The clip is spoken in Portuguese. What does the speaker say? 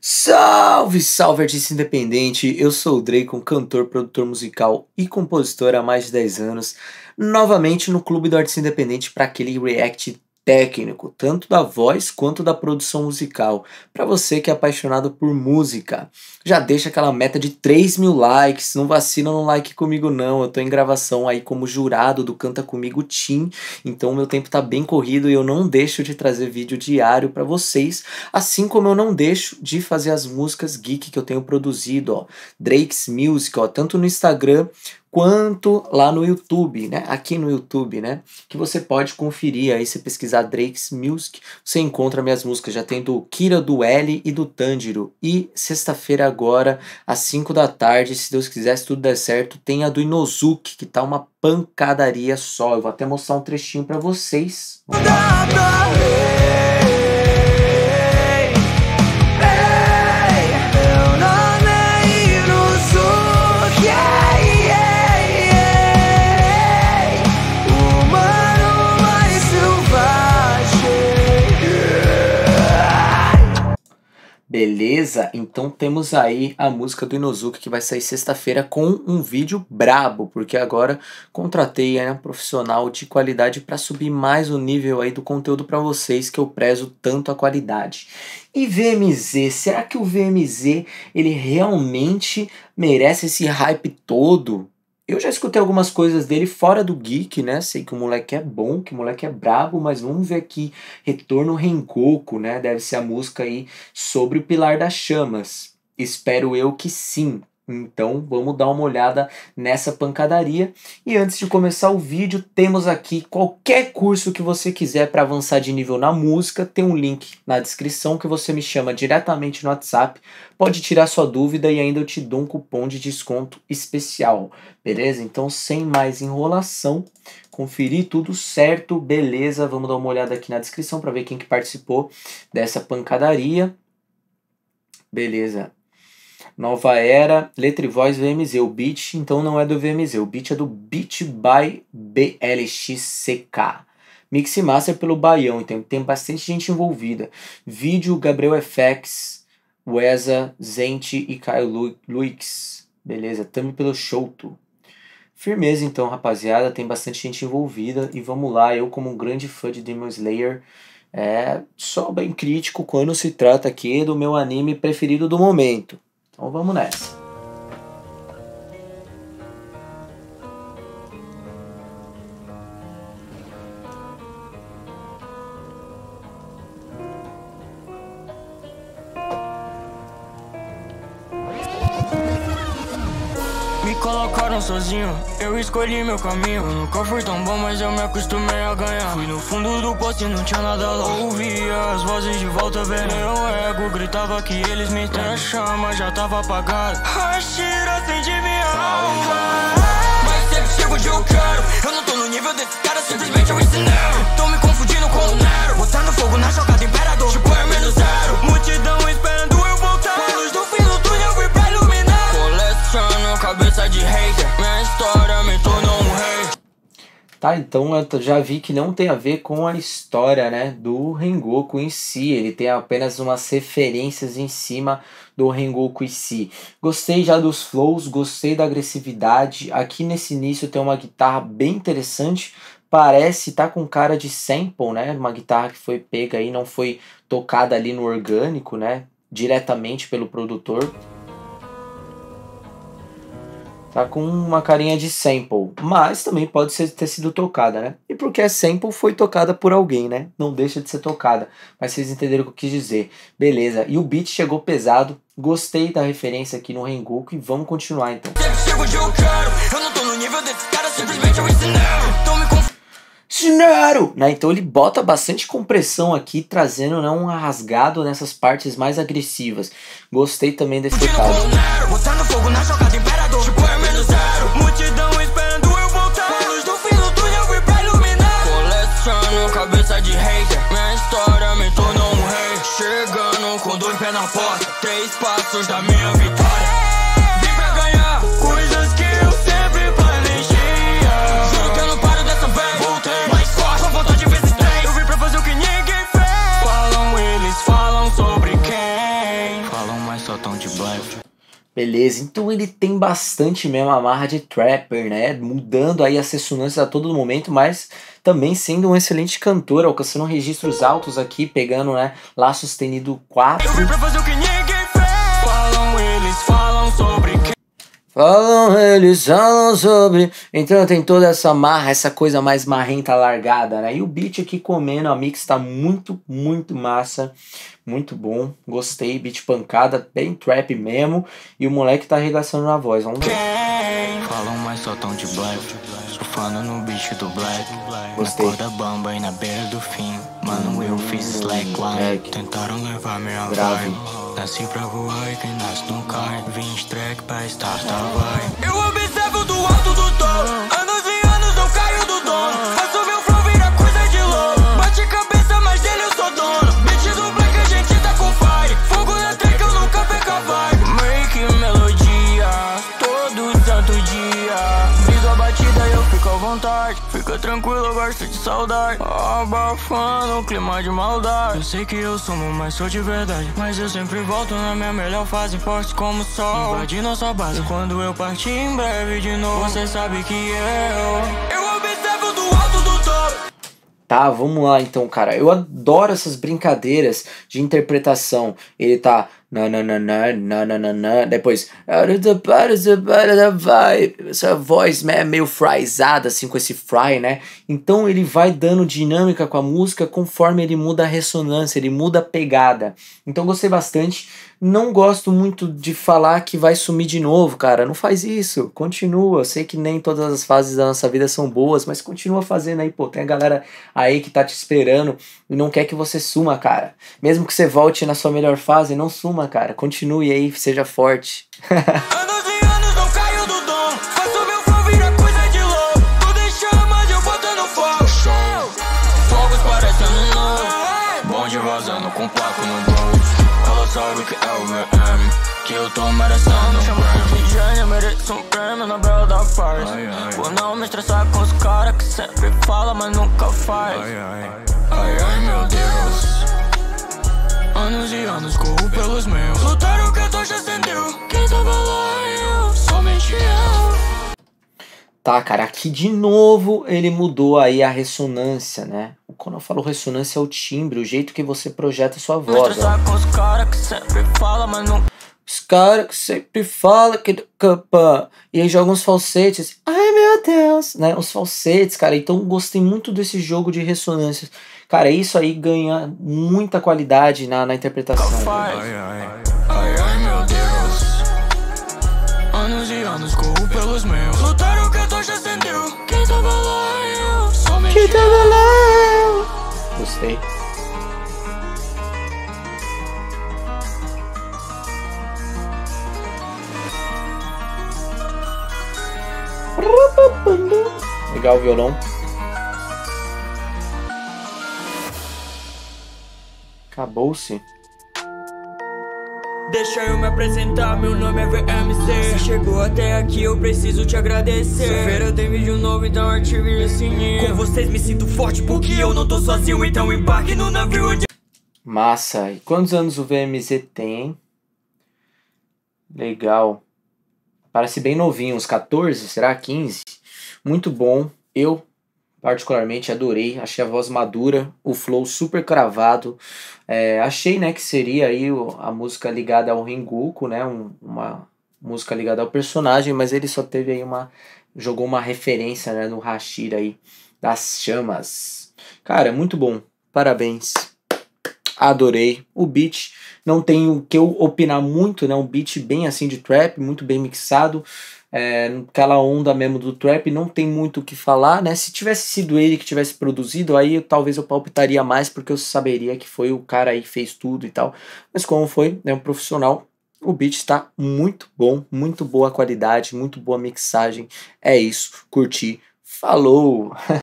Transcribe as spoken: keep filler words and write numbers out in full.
Salve, salve artista independente, eu sou o Draycon, cantor, produtor musical e compositor há mais de dez anos, novamente no Clube do Artista Independente para aquele react técnico, tanto da voz quanto da produção musical, para você que é apaixonado por música. Já deixa aquela meta de três mil likes, não vacila no like comigo não, eu tô em gravação aí como jurado do Canta Comigo Team, então meu tempo tá bem corrido e eu não deixo de trazer vídeo diário para vocês, assim como eu não deixo de fazer as músicas geek que eu tenho produzido, ó, Drake's Music, ó, tanto no Instagram quanto lá no YouTube, né? Aqui no YouTube, né? Que você pode conferir aí, se pesquisar Drake's Music, você encontra minhas músicas, já tem do Kira, do L e do Tanjiro. E sexta-feira agora, às cinco da tarde, se Deus quiser, se tudo der certo, tem a do Inozuki, que tá uma pancadaria só. Eu vou até mostrar um trechinho pra vocês. Vamos lá. Beleza? Então temos aí a música do Inozuki que vai sair sexta-feira com um vídeo brabo, porque agora contratei aí um profissional de qualidade para subir mais o nível aí do conteúdo para vocês, que eu prezo tanto a qualidade. E V M Z, será que o V M Z ele realmente merece esse hype todo? Eu já escutei algumas coisas dele fora do geek, né? Sei que o moleque é bom, que o moleque é brabo, mas vamos ver aqui. Retorno Rengoku, né? Deve ser a música aí sobre o Pilar das Chamas. Espero eu que sim. Então vamos dar uma olhada nessa pancadaria. E antes de começar o vídeo, temos aqui qualquer curso que você quiser para avançar de nível na música. Tem um link na descrição que você me chama diretamente no WhatsApp. Pode tirar sua dúvida e ainda eu te dou um cupom de desconto especial. Beleza? Então sem mais enrolação, conferir tudo certo, beleza? Vamos dar uma olhada aqui na descrição para ver quem que participou dessa pancadaria. Beleza. Nova Era, letra e voz V M Z. O beat então não é do V M Z, o beat é do Beat by B L X C K. Mix e master pelo Baião, então tem bastante gente envolvida. Vídeo Gabriel F X, Weza, Zente e Caio Luix. Beleza, também pelo Shouto. Firmeza então, rapaziada, tem bastante gente envolvida. E vamos lá, eu como um grande fã de Demon Slayer, é só bem crítico quando se trata aqui do meu anime preferido do momento. Então vamos nessa. Me colocaram sozinho, eu escolhi meu caminho. Nunca fui tão bom, mas eu me acostumei a ganhar. Fui no fundo do poço e não tinha nada lá. Ouvia as vozes de volta, velho. Meu ego gritava que eles me têm. A chama já tava apagada, a tira acende minha alma. Mas sempre chego onde eu quero. Eu não tô no nível desse cara, simplesmente eu ensinei. Tô me confundindo com o Nero. Botando fogo na jogada imperador, tipo é menos zero. Multidão esperando eu voltar. A luz do fim do túnel vem pra iluminar. Coleciono cabeça de hater, minha história me tornou um rei. Tá, então eu já vi que não tem a ver com a história, né, do Rengoku em si. Ele tem apenas umas referências em cima do Rengoku em si. Gostei já dos flows, gostei da agressividade. Aqui nesse início tem uma guitarra bem interessante. Parece tá com cara de sample, né? Uma guitarra que foi pega aí, não foi tocada ali no orgânico, né? Diretamente pelo produtor. Tá com uma carinha de sample, mas também pode ser, ter sido tocada, né? E porque é sample, foi tocada por alguém, né? Não deixa de ser tocada, mas vocês entenderam o que eu quis dizer. Beleza, e o beat chegou pesado, gostei da referência aqui no Rengoku e vamos continuar então. Sinero! Né? Então ele bota bastante compressão aqui, trazendo, né, um rasgado nessas partes mais agressivas. Gostei também desse tocado. Cabeça de hater, minha história me tornou um rei. Chegando com dois pés na porta, três passos da minha vitória. Vim pra ganhar coisas que eu sempre planejaria. Juro que eu não paro dessa vez. Voltei mais forte, com vontade vezes só tão de blefe. Beleza, então ele tem bastante mesmo a marra de trapper, né? Mudando aí as ressonâncias a todo momento, mas também sendo um excelente cantor, alcançando registros altos aqui, pegando, né, Lá sustenido quatro. Eu vim pra fazer o que ninguém fez. Falam eles, falam sobre quem. Falam eles, falam sobre... Então tem toda essa marra, essa coisa mais marrenta, largada, né? E o beat aqui comendo, a mix tá muito, muito massa. Muito bom, gostei, beat pancada, bem trap mesmo. E o moleque tá arregaçando na voz, vamos ver. Falam, mas só tão de blefe. Surfando no beat do black. Gostei. Na corda bamba e na beira do fim. Mano, eu fiz slackline. Tentaram levar minha Grave. vibe. Nasci pra voar e quem nasce não cai. vinte track pra start, tá vai. Eu observo do alto do topo. Anos e anos eu caio do dono. Faço meu flow vira coisa de louco. Bate cabeça, mas dele eu sou dono. Beat do black a gente tá com fire. Fogo na track eu nunca perco a vibe. Make melodia todo santo dia. Briso a batida e eu fico à vontade. Fica tranquilo, eu gosto de saudade. Abafando o clima de maldade. Eu sei que eu sumo, mas sou de verdade. Mas eu sempre volto na minha melhor fase. Forte como o sol, invade nossa base. E quando eu partir em breve de novo, você sabe que eu Eu observo do alto do topo. Tá, vamos lá então, cara. Eu adoro essas brincadeiras de interpretação. Ele tá na na na na na na na na, depois essa voz é meio fryzada assim com esse fry, né? Então ele vai dando dinâmica com a música conforme ele muda a ressonância, ele muda a pegada. Então gostei bastante. Não gosto muito de falar que vai sumir de novo, cara. Não faz isso. Continua. Eu sei que nem todas as fases da nossa vida são boas, mas continua fazendo aí, pô. Tem a galera aí que tá te esperando e não quer que você suma, cara. Mesmo que você volte na sua melhor fase, não suma, cara. Continue aí, seja forte. Anos e anos não caio do dom. Faço meu flow vira coisa de louco. Tudo em chamas eu botando fogo. Fogos parecendo novo. Bonde vazando com placo no bolso. Ela sabe que é o V M, que eu tô merecendo um prêmio. Já mereço um prêmio na bela da farsa. Vou não me estressar com os caras que sempre fala, mas nunca faz. Ai, ai, ai, ai meu Deus. Anos e anos corro pelos meus. Lutaram que a tocha acendeu. Quem tava lá eu, somente eu. Tá, cara, aqui de novo ele mudou aí a ressonância, né? Quando eu falo ressonância é o timbre, o jeito que você projeta a sua voz, ó. Com os caras que sempre fala, mas não... Os caras que sempre falam que... E aí jogam uns falsetes. Ai, meu Deus! Né? Os falsetes, cara. Então gostei muito desse jogo de ressonâncias. Cara, isso aí ganha muita qualidade na, na interpretação. Ai, ai, ai, ai, meu Deus. Anos e anos corro pelos meus. Lutaram que a tocha acendeu. Quem tava lá eu, somente Quem tava lá? Gostei. Legal o violão. Acabou-se. Deixa eu me apresentar, meu nome é V M C. Se chegou até aqui eu preciso te agradecer. Feira tem vídeo novo, então ative esse sininho. Com vocês me sinto forte porque eu não tô sozinho. Então embarque no navio onde... Massa. E quantos anos o V M Z tem? Legal. Parece bem novinho, uns quatorze, será? quinze? Muito bom. Eu particularmente adorei. Achei a voz madura, o flow super cravado. É, achei, né, que seria aí a música ligada ao Rengoku, né? Um, uma música ligada ao personagem, mas ele só teve aí uma... jogou uma referência, né, no Hashira aí das chamas. Cara, muito bom. Parabéns. Adorei. O beat, não tem o que eu opinar muito, né? Um beat bem assim de trap, muito bem mixado. É, aquela onda mesmo do trap, não tem muito o que falar, né? Se tivesse sido ele que tivesse produzido, aí talvez eu palpitaria mais, porque eu saberia que foi o cara aí que fez tudo e tal. Mas como foi, é um profissional, o beat está muito bom, muito boa qualidade, muito boa mixagem. É isso, curti. Falou!